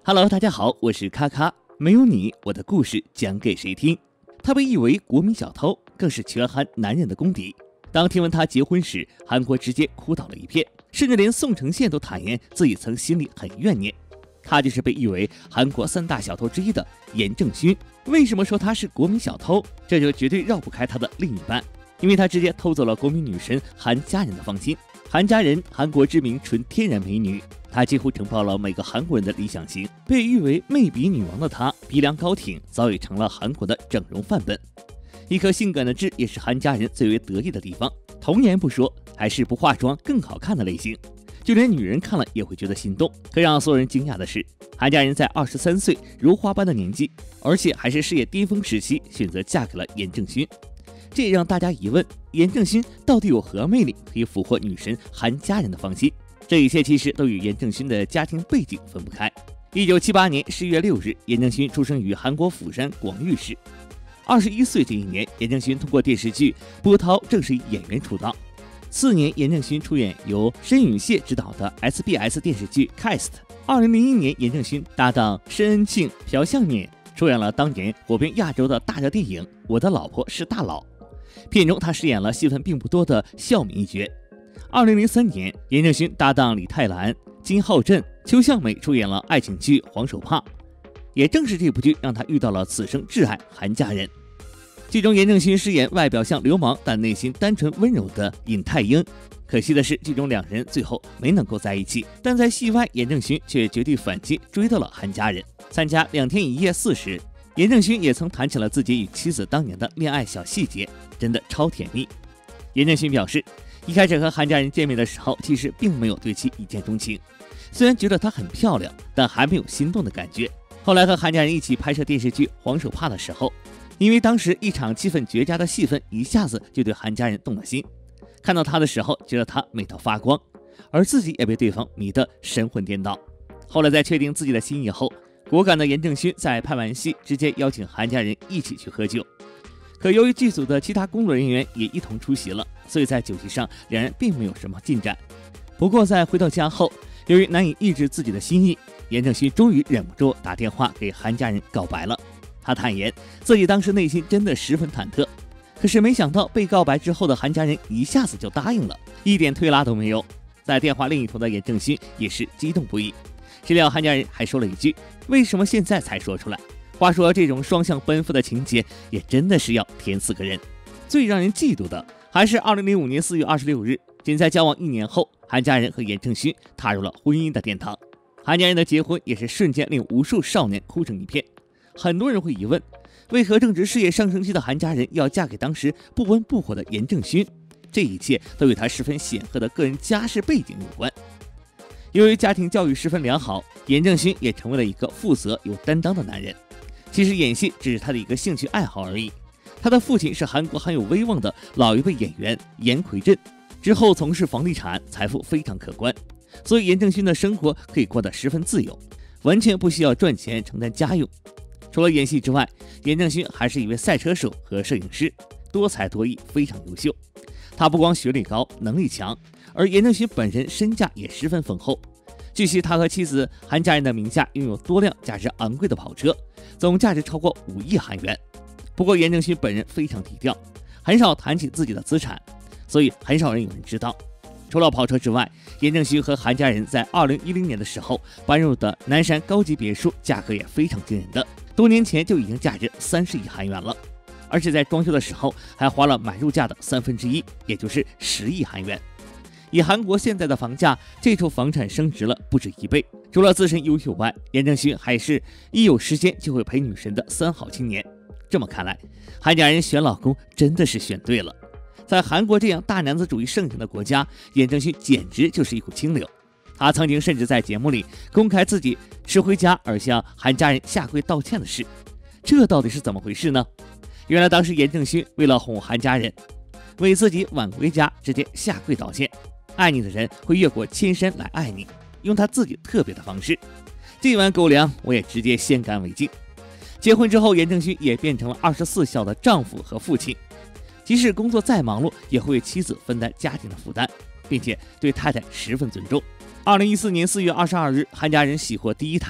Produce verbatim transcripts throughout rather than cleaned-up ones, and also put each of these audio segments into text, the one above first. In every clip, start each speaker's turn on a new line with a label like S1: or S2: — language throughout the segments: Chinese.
S1: Hello， 大家好，我是咔咔。没有你，我的故事讲给谁听？他被誉为国民小偷，更是全韩男人的公敌。当听闻他结婚时，韩国直接哭倒了一片，甚至连宋承宪都坦言自己曾心里很怨念。他就是被誉为韩国三大小偷之一的严正勋。为什么说他是国民小偷？这就绝对绕不开他的另一半，因为他直接偷走了国民女神韩佳人的芳心。韩佳人，韩国知名纯天然美女，她几乎承包了每个韩国人的理想型。被誉为媚比女王的她，鼻梁高挺，早已成了韩国的整容范本。一颗性感的痣也是韩佳人最为得意的地方。童颜不说，还是不化妆更好看的类型，就连女人看了也会觉得心动。可让所有人惊讶的是，韩佳人在二十三岁如花般的年纪，而且还是事业巅峰时期，选择嫁给了严正勋。这也让大家疑问，严正勋到底有何魅力可以俘获女神韩佳人的芳心？这一切其实都与严正勋的家庭背景分不开。一九七八年十月六日，严正勋出生于韩国釜山广域市。二十一岁这一年，严正勋通过电视剧《波涛》正式以演员出道。次年，严正勋出演由申允谢执导的 S B S 电视剧《Cast》。二零零一年，严正勋搭档申恩庆、朴相勉出演了当年火遍亚洲的大热电影《我的老婆是大佬》。片中他饰演了戏份并不多的孝敏一角。二零零三年，严正勋搭档李泰兰、金浩镇、邱向美出演了爱情剧《黄手帕》。也正是这部剧让他遇到了此生挚爱韩佳人。剧中严正勋饰演外表像流氓但内心单纯温柔的尹泰英。可惜的是，剧中两人最后没能够在一起，但在戏外，严正勋却绝地反击，追到了韩佳人。参加两天一夜四时，严正勋也曾谈起了自己与妻子当年的恋爱小细节，真的超甜蜜。严正勋表示，一开始和韩佳人见面的时候，其实并没有对其一见钟情，虽然觉得她很漂亮，但还没有心动的感觉。后来和韩佳人一起拍摄电视剧《黄手帕》的时候，因为当时一场气氛绝佳的戏份，一下子就对韩佳人动了心。看到她的时候，觉得她美到发光，而自己也被对方迷得神魂颠倒。后来在确定自己的心意后，果敢的严正勋在拍完戏直接邀请韩佳人一起去喝酒。可由于剧组的其他工作人员也一同出席了，所以在酒席上两人并没有什么进展。不过在回到家后，由于难以抑制自己的心意，严正勋终于忍不住打电话给韩佳人告白了。他坦言自己当时内心真的十分忐忑，可是没想到被告白之后的韩佳人一下子就答应了，一点推拉都没有。在电话另一头的严正勋也是激动不已，谁料韩佳人还说了一句：为什么现在才说出来？话说这种双向奔赴的情节也真的是要甜死个人。最让人嫉妒的还是二零零五年四月二十六日，仅在交往一年后，韩佳人和严正勋踏入了婚姻的殿堂。韩佳人的结婚也是瞬间令无数少年哭成一片。很多人会疑问，为何正值事业上升期的韩佳人要嫁给当时不温不火的严正勋？这一切都与他十分显赫的个人家世背景有关。由于家庭教育十分良好，严正勋也成为了一个负责有担当的男人。其实演戏只是他的一个兴趣爱好而已。他的父亲是韩国很有威望的老一辈演员严奎镇，之后从事房地产，财富非常可观，所以严正勋的生活可以过得十分自由，完全不需要赚钱承担家用。除了演戏之外，严正勋还是一位赛车手和摄影师，多才多艺，非常优秀。他不光学历高，能力强，而严正勋本人身价也十分丰厚。据悉，他和妻子韩佳人的名下拥有多辆价值昂贵的跑车，总价值超过五亿韩元。不过严正勋本人非常低调，很少谈起自己的资产，所以很少人有人知道。除了跑车之外，严正勋和韩佳人在二零一零年的时候搬入的南山高级别墅，价格也非常惊人的，多年前就已经价值三十亿韩元了，而且在装修的时候还花了买入价的三分之一，也就是十亿韩元。以韩国现在的房价，这处房产升值了不止一倍。除了自身优秀外，严正勋还是一有时间就会陪女神的三好青年。这么看来，韩佳人选老公真的是选对了。在韩国这样大男子主义盛行的国家，严正勋简直就是一股清流。他曾经甚至在节目里公开自己吃回家而向韩佳人下跪道歉的事，这到底是怎么回事呢？原来当时严正勋为了哄韩佳人，为自己晚回家直接下跪道歉。爱你的人会越过千山来爱你，用他自己特别的方式。这碗狗粮我也直接先干为敬。结婚之后，严正勋也变成了二十四孝的丈夫和父亲，即使工作再忙碌，也会为妻子分担家庭的负担，并且对太太十分尊重。二零一四年四月二十二日，韩佳人喜获第一胎，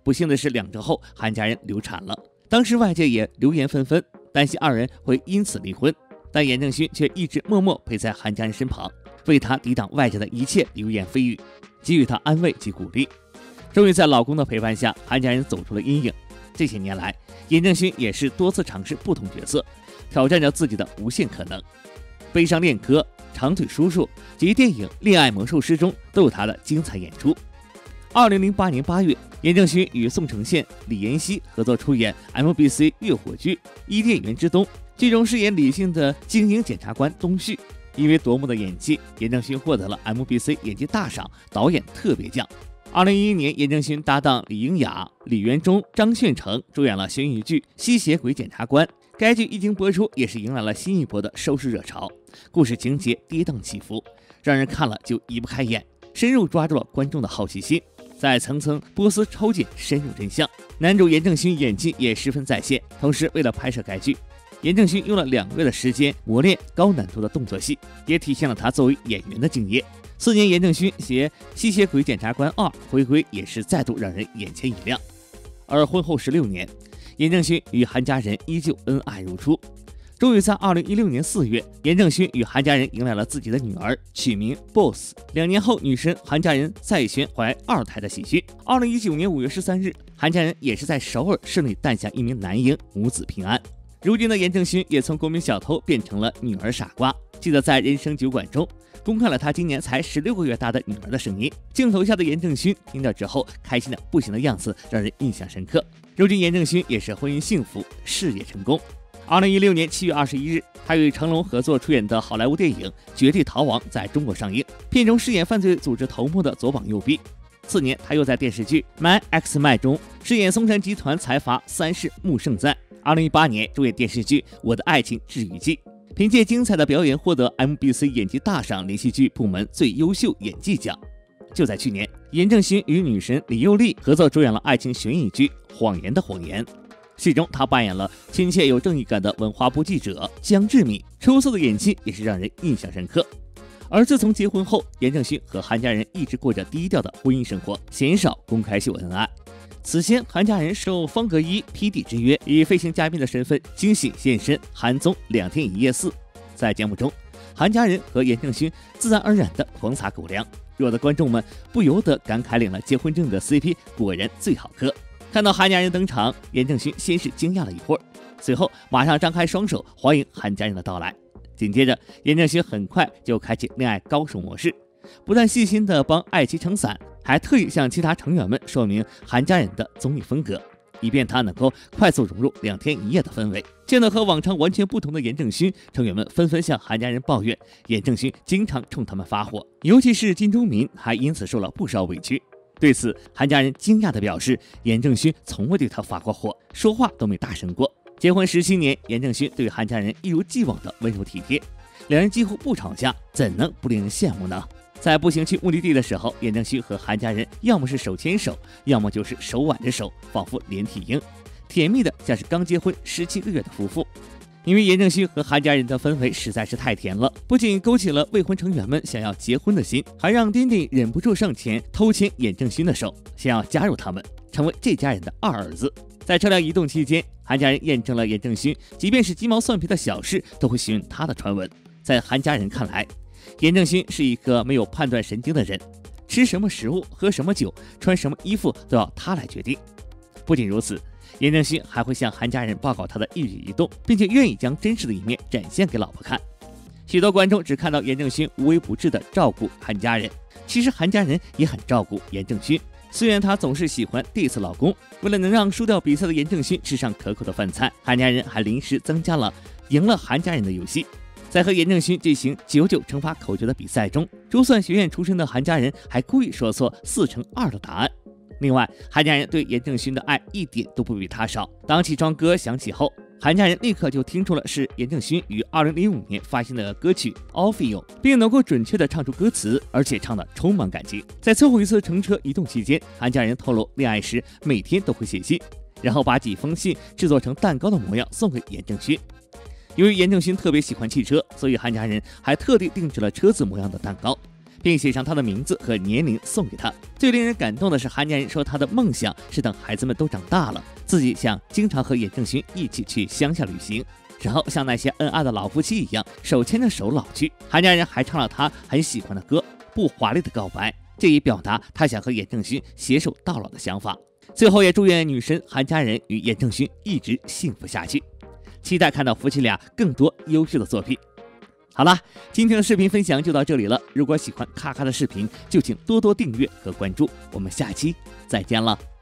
S1: 不幸的是，两周后韩家人流产了。当时外界也流言纷纷，担心二人会因此离婚，但严正勋却一直默默陪在韩家人身旁，为她抵挡外界的一切流言蜚语，给予她安慰及鼓励。终于在老公的陪伴下，韩家人走出了阴影。这些年来，严正勋也是多次尝试不同角色，挑战着自己的无限可能。悲伤恋歌、长腿叔叔及电影《恋爱魔术师》中都有他的精彩演出。二零零八年八月，严正勋与宋承宪、李妍希合作出演 M B C 月火剧《伊甸园之冬》，剧中饰演理性的精英检察官东旭。因为夺目的演技，严正勋获得了 M B C 演技大赏导演特别奖。二零一一年，严正勋搭档李英雅、李元忠、张炫成主演了悬疑剧《吸血鬼检察官》。该剧一经播出，也是迎来了新一波的收视热潮。故事情节跌宕起伏，让人看了就移不开眼，深入抓住了观众的好奇心。在层层波斯抽检，深入真相。男主严正勋演技也十分在线。同时，为了拍摄该剧，严正勋用了两个月的时间磨练高难度的动作戏，也体现了他作为演员的敬业。四年，严正勋携《吸血鬼检察官二》回归，也是再度让人眼前一亮。而婚后十六年，严正勋与韩家人依旧恩爱如初。终于在二零一六年四月，严正勋与韩家人迎来了自己的女儿，取名 Boss。两年后，女神韩家人再宣怀二胎的喜讯。二零一九年五月十三日，韩家人也是在首尔顺利诞下一名男婴，母子平安。如今的严正勋也从国民小偷变成了女儿傻瓜。记得在人生酒馆中公开了他今年才十六个月大的女儿的声音，镜头下的严正勋听到之后开心的不行的样子让人印象深刻。如今严正勋也是婚姻幸福，事业成功。二零一六年七月二十一日，他与成龙合作出演的好莱坞电影《绝地逃亡》在中国上映，片中饰演犯罪组织头目的左膀右臂。次年，他又在电视剧《My X Man》中饰演松山集团财阀三世穆胜赞。二零一八年主演电视剧《我的爱情治愈记》，凭借精彩的表演获得 M B C 演技大赏连续剧部门最优秀演技奖。就在去年，严正勋与女神李幼丽合作主演了爱情悬疑剧《谎言的谎言》，戏中他扮演了亲切有正义感的文化部记者江志敏，出色的演技也是让人印象深刻。而自从结婚后，严正勋和韩家人一直过着低调的婚姻生活，鲜少公开秀恩爱。此前，韩家人受方格一 P D 之约，以飞行嘉宾的身份惊喜现身韩综两天一夜四。在节目中，韩家人和严正勋自然而然的狂撒狗粮，惹得观众们不由得感慨，领了结婚证的 C P 果然最好磕。看到韩家人登场，严正勋先是惊讶了一会儿，随后马上张开双手欢迎韩家人的到来。紧接着，严正勋很快就开启恋爱高手模式，不但细心的帮爱妻撑伞，还特意向其他成员们说明韩家人的综艺风格，以便他能够快速融入两天一夜的氛围。见到和往常完全不同的严正勋，成员们纷纷向韩家人抱怨，严正勋经常冲他们发火，尤其是金钟民还因此受了不少委屈。对此，韩家人惊讶地表示，严正勋从未对他发过火，说话都没大声过。结婚十七年，严正勋对韩家人一如既往的温柔体贴，两人几乎不吵架，怎能不令人羡慕呢？在步行去目的地的时候，严正勋和韩家人要么是手牵手，要么就是手挽着手，仿佛连体婴，甜蜜的像是刚结婚十七个月的夫妇。因为严正勋和韩家人的氛围实在是太甜了，不仅勾起了未婚成员们想要结婚的心，还让丁丁忍不住上前偷牵严正勋的手，想要加入他们，成为这家人的二儿子。在车辆移动期间，韩家人验证了严正勋即便是鸡毛蒜皮的小事都会询问他的传闻。在韩家人看来，严正勋是一个没有判断神经的人，吃什么食物、喝什么酒、穿什么衣服都要他来决定。不仅如此，严正勋还会向韩家人报告他的一举一动，并且愿意将真实的一面展现给老婆看。许多观众只看到严正勋无微不至地照顾韩家人，其实韩家人也很照顾严正勋。虽然他总是喜欢 diss 老公，为了能让输掉比赛的严正勋吃上可口的饭菜，韩家人还临时增加了赢了韩家人的游戏。在和严正勋进行九九乘法口诀的比赛中，珠算学院出身的韩家人还故意说错四乘二的答案。另外，韩家人对严正勋的爱一点都不比他少。当起床歌响起后，韩家人立刻就听出了是严正勋于二零零五年发行的歌曲《Orfeo》，并能够准确地唱出歌词，而且唱得充满感情。在最后一次乘车移动期间，韩家人透露恋爱时每天都会写信，然后把几封信制作成蛋糕的模样送给严正勋。由于严正勋特别喜欢汽车，所以韩家人还特地定制了车子模样的蛋糕， 并写上他的名字和年龄送给他。最令人感动的是，韩家人说他的梦想是等孩子们都长大了，自己想经常和严正勋一起去乡下旅行，然后像那些恩爱的老夫妻一样手牵着手老去。韩家人还唱了他很喜欢的歌《不华丽的告白》，这也表达他想和严正勋携手到老的想法。最后也祝愿女神韩家人与严正勋一直幸福下去，期待看到夫妻俩更多优秀的作品。好了，今天的视频分享就到这里了。如果喜欢咔咔的视频，就请多多订阅和关注。我们下期再见了。